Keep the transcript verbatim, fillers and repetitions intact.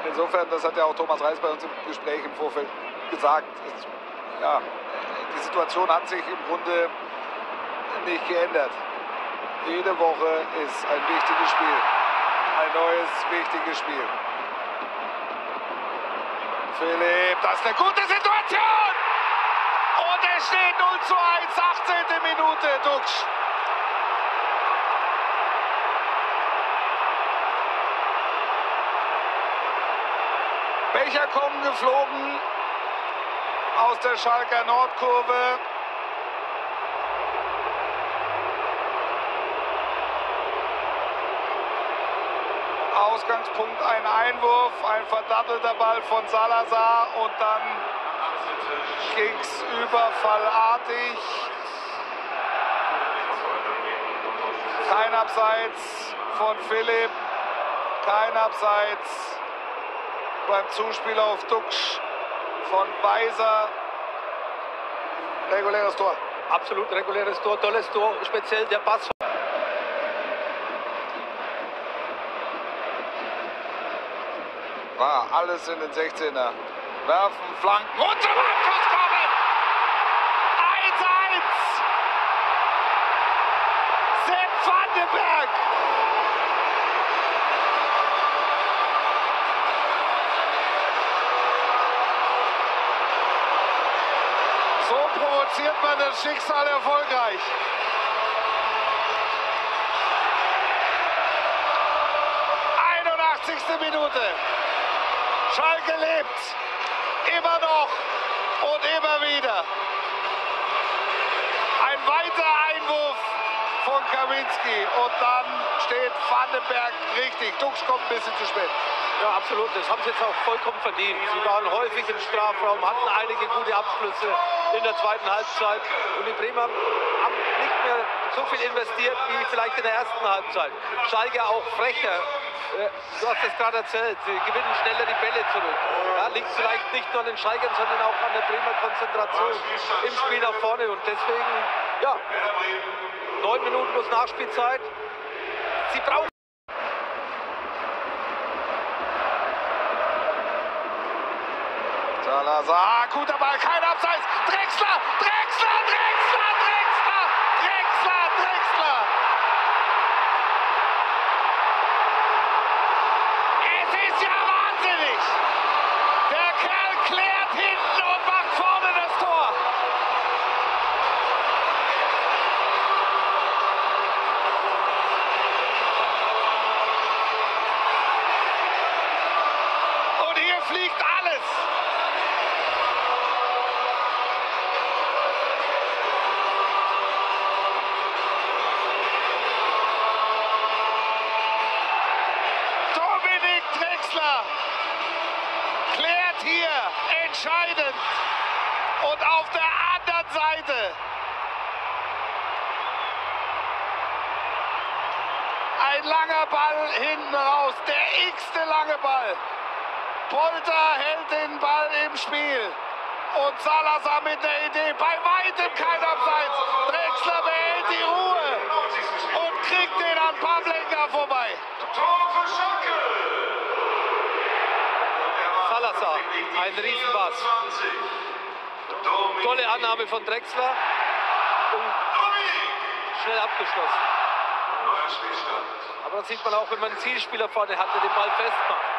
Insofern, das hat ja auch Thomas Reis bei uns im Gespräch im Vorfeld gesagt, ist, ja, die Situation hat sich im Grunde nicht geändert. Jede Woche ist ein wichtiges Spiel, ein neues wichtiges Spiel. Philipp, das ist eine gute Situation! Und es steht null zu eins, achtzehnte Minute, Duxch. Becher kommen geflogen aus der Schalker Nordkurve. Ausgangspunkt ein Einwurf, ein verdattelter Ball von Salazar und dann ging es überfallartig. Kein Abseits von Philipp, kein Abseits beim Zuspiel auf Duxch von Weiser. Reguläres Tor. Absolut reguläres Tor, tolles Tor, speziell der Pass. War alles in den sechzehner. Werfen, Flanken und zum Abschluss kommen. eins eins. Sepp Vandenberg. So provoziert man das Schicksal erfolgreich. einundachtzigste Minute. Schalke lebt. Immer noch und immer wieder. Ein weiterer Einwurf von Kaminski und dann steht Vandenberg richtig. Duxch kommt ein bisschen zu spät. Ja, absolut. Das haben sie jetzt auch vollkommen verdient. Sie waren häufig im Strafraum, hatten einige gute Abschlüsse in der zweiten Halbzeit. Und die Bremer haben nicht mehr so viel investiert wie vielleicht in der ersten Halbzeit. Schalke auch frecher. Du hast es gerade erzählt, sie gewinnen schneller die Bälle zurück. Ja, liegt vielleicht nicht nur an den Schalkern, sondern auch an der Bremer Konzentration im Spiel nach vorne. Und deswegen, ja, neun Minuten plus Nachspielzeit. Sie brauchen. Salazar, guter Ball, kein Abseits. Drexler, Drexler, Drexler, Drexler, Drexler, Drexler. Es ist ja wahnsinnig. Der Kerl klärt hinten und macht vorne das Tor. Und hier fliegt alles. Klärt hier entscheidend und auf der anderen Seite ein langer Ball hinten raus, der x-te lange Ball. Polter hält den Ball im Spiel und Salazar mit der Idee, bei weitem kein Abseits. Drexler behält die Ruhe und kriegt den an Pavlenka vorbei. Salazar, ein Riesenpass. Tolle Annahme von Drexler und schnell abgeschlossen. Aber das sieht man auch, wenn man einen Zielspieler vorne hat, der den Ball festmacht.